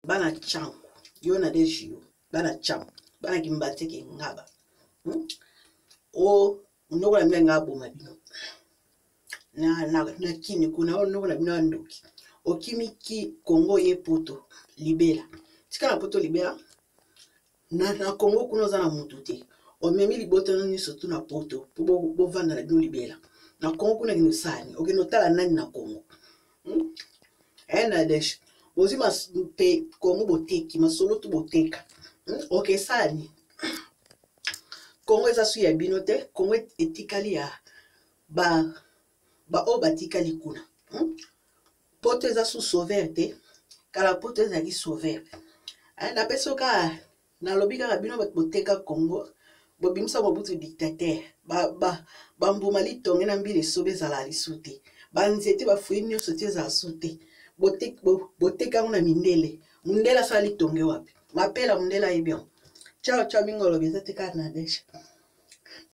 bana cham yo na deshi yo bana cham bana kimbate ke ngaba o unokola mina ngabo mabino na kini kuna unokola mina ndoki okimiki Congo ye poto libela tika na poto libela na Congo kuna za na mutu te omemi libota nani surtout na poto bo vanda na bino libela na Congo kuna kino sani okino tala nani na Congo ena desh ozima pe Congo boteki masolo tu boteka ok sani Congo eza su ya bino te Congo etikali ya ba o batikali kuna poto eza su sauveur te kala poto eza ki sauveur na peso ka na lobi kaka bino boteka Congo bobimisa mobutu dictateur ba mbuma litonge na mbili sobe ezala lisu te banzete bafuyi nyonso te ezala su te boteka ngo na mindele mundela asala litonge wapi mapela mundela yebion ciao ciao mingolo biza te kaka na desha